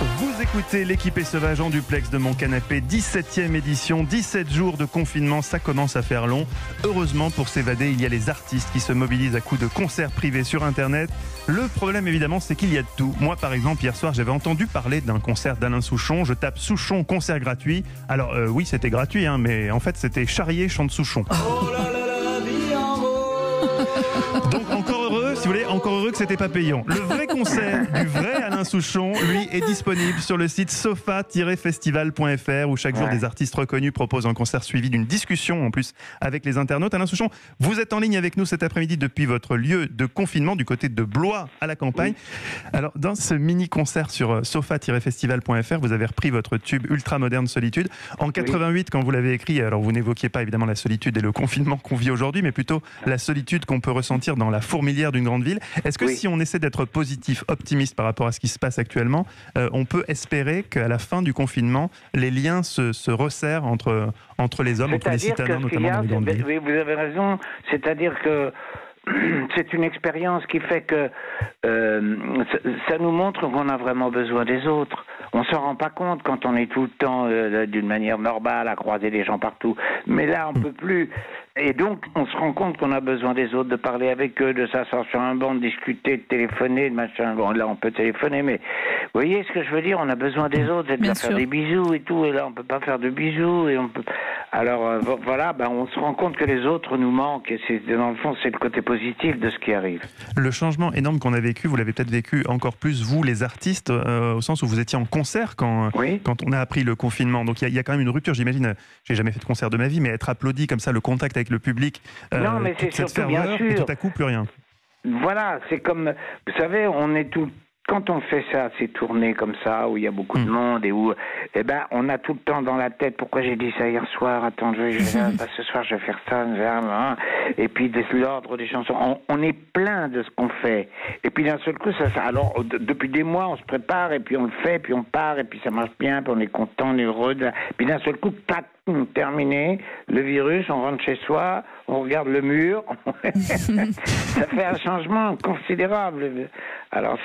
Vous écoutez l'équipe est sauvage en duplex de mon canapé, 17e édition, 17 jours de confinement, ça commence à faire long. Heureusement pour s'évader, il y a les artistes qui se mobilisent à coups de concerts privés sur internet. Le problème évidemment c'est qu'il y a de tout. Moi par exemple hier soir j'avais entendu parler d'un concert d'Alain Souchon, je tape Souchon concert gratuit. Alors oui c'était gratuit mais en fait c'était Charrier chante Souchon. Oh là là là, la vie en rose. Donc encore heureux, si vous voulez, encore heureux que c'était pas payant. Le vrai concert du vrai Alain Souchon, lui, est disponible sur le site sofa-festival.fr où chaque jour des artistes reconnus proposent un concert suivi d'une discussion en plus avec les internautes. Alain Souchon, vous êtes en ligne avec nous cet après-midi depuis votre lieu de confinement du côté de Blois à la campagne. Oui. Alors dans ce mini-concert sur sofa-festival.fr, vous avez repris votre tube ultra moderne Solitude. En 88, quand vous l'avez écrit, alors vous n'évoquiez pas évidemment la solitude et le confinement qu'on vit aujourd'hui, mais plutôt la solitude qu'on peut ressentir dans la fourmilière d'une grande ville. Est-ce que si on essaie d'être positif, optimiste par rapport à ce qui se passe actuellement, on peut espérer qu'à la fin du confinement, les liens se resserrent entre les hommes, entre les citadins, notamment dans les grandes villes? Oui, vous avez raison. C'est-à-dire que c'est une expérience qui fait que ça nous montre qu'on a vraiment besoin des autres. On s'en rend pas compte quand on est tout le temps d'une manière normale à croiser les gens partout. Mais là, on peut plus. Et donc, on se rend compte qu'on a besoin des autres, de parler avec eux, de s'asseoir sur un banc, de discuter, de téléphoner, de machin. Bon, là, on peut téléphoner, mais vous voyez ce que je veux dire? On a besoin des autres, et de leur faire des bisous et tout. Et là, on peut pas faire de bisous. Et on peut... Alors, voilà, on se rend compte que les autres nous manquent. Et c'est, dans le fond, c'est le côté positif de ce qui arrive. Le changement énorme qu'on a vécu, vous l'avez peut-être vécu encore plus, vous, les artistes, au sens où vous étiez en concert quand on a appris le confinement. Donc, il y a quand même une rupture, j'imagine. J'ai jamais fait de concert de ma vie, mais être applaudi comme ça, le contact avec le public, non, mais c'est cette surtout, ferveur, et tout à coup, plus rien. Voilà, c'est comme, vous savez, on est tout... Quand on fait ça, ces tournées comme ça, où il y a beaucoup de monde et où, on a tout le temps dans la tête, pourquoi j'ai dit ça hier soir, attends, ce soir je vais faire ça, et puis l'ordre des chansons, on est plein de ce qu'on fait. Et puis d'un seul coup, alors, depuis des mois, on se prépare, et puis on le fait, puis on part, et puis ça marche bien, puis on est content, on est heureux, puis d'un seul coup, tac, terminé, le virus, on rentre chez soi, on regarde le mur, ça fait un changement considérable. Alors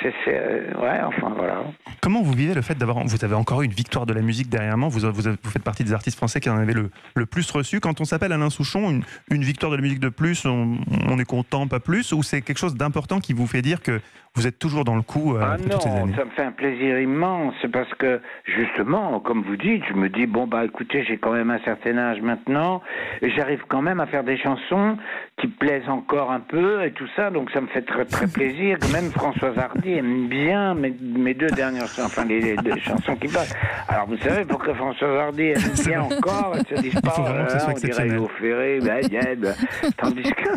voilà. Comment vous vivez le fait vous avez encore eu une victoire de la musique derrière moi, vous faites partie des artistes français qui en avaient le plus reçu. Quand on s'appelle Alain Souchon, une victoire de la musique de plus, on est content, pas plus, ou c'est quelque chose d'important qui vous fait dire que vous êtes toujours dans le coup toutes ces années? Ça me fait un plaisir immense, parce que justement, comme vous dites, je me dis, écoutez, j'ai quand même un certain âge maintenant, et j'arrive quand même à faire des chansons qui plaisent encore un peu, et tout ça, donc ça me fait très très plaisir. Même Françoise Hardy aime bien mes deux dernières chansons, enfin les deux chansons qui passent. Alors vous savez, pour que Françoise Hardy aime bien encore, elle se dise pas, on dirait Léo Ferré, tandis que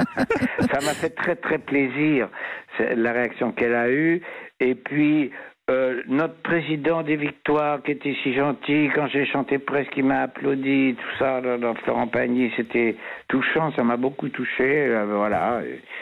ça m'a fait très très plaisir, la réaction qu'elle a eue. Et puis notre président des Victoires, qui était si gentil, quand j'ai chanté presque, il m'a applaudi, tout ça, dans Florent Pagny, c'était touchant, ça m'a beaucoup touché, voilà.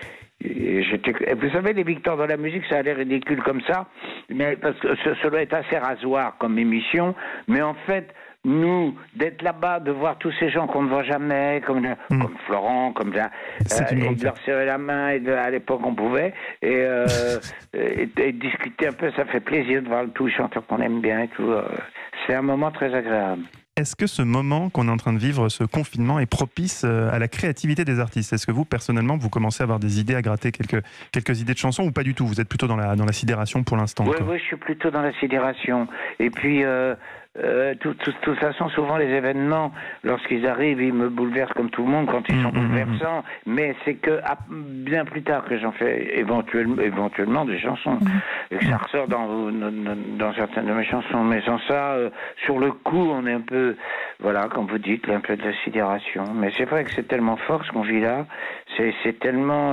Et vous savez, les victoires dans la musique, ça a l'air ridicule comme ça, mais parce que ça doit être assez rasoir comme émission, mais en fait, nous, d'être là-bas, de voir tous ces gens qu'on ne voit jamais, comme Florent, et de leur serrer la main, et à l'époque on pouvait, et discuter un peu, ça fait plaisir de voir tous les chanteurs qu'on aime bien et tout. C'est un moment très agréable. Est-ce que ce moment qu'on est en train de vivre, ce confinement, est propice à la créativité des artistes? Est-ce que vous, personnellement, vous commencez à avoir des idées, à gratter quelques idées de chansons, ou pas du tout? Vous êtes plutôt dans la sidération pour l'instant? Oui, je suis plutôt dans la sidération. Et puis, de toute façon, souvent les événements, lorsqu'ils arrivent, ils me bouleversent comme tout le monde quand ils sont bouleversants. Mais c'est que bien plus tard que j'en fais éventuellement des chansons. Et que ça ressort dans certaines de mes chansons. Mais sans ça, sur le coup, on est un peu, voilà, comme vous dites, un peu de la sidération. Mais c'est vrai que c'est tellement fort ce qu'on vit là. C'est tellement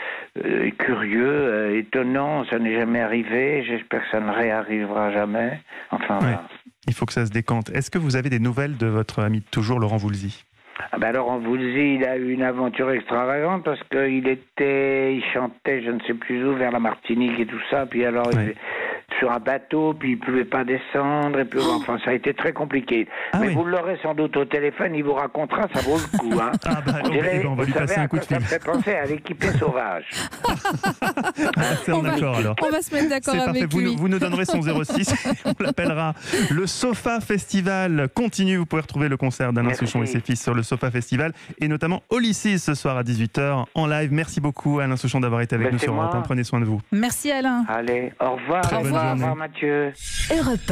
curieux, étonnant. Ça n'est jamais arrivé. J'espère que ça ne réarrivera jamais. Enfin, voilà. Il faut que ça se décante. Est-ce que vous avez des nouvelles de votre ami de toujours, Laurent Voulzy? Laurent Voulzy, il a eu une aventure extravagante parce qu'il chantait, je ne sais plus où, vers la Martinique et tout ça. Puis alors, sur un bateau, puis il pouvait pas descendre, et puis enfin ça a été très compliqué. Mais vous l'aurez sans doute au téléphone, il vous racontera, ça vaut le coup. Hein. On dirait, on va lui passer un coup de fil. Ça me fait penser à l'équipé sauvage. On va se mettre d'accord avec lui. Vous nous donnerez son 06, on l'appellera. Le Sofa Festival continue, vous pouvez retrouver le concert d'Alain Souchon et ses fils sur le Sofa Festival, et notamment au lycée ce soir à 18h en live. Merci beaucoup Alain Souchon d'avoir été avec nous sur Europe 1. Prenez soin de vous. Merci Alain. Allez, au revoir. Très bonne journée. Au revoir Mathieu.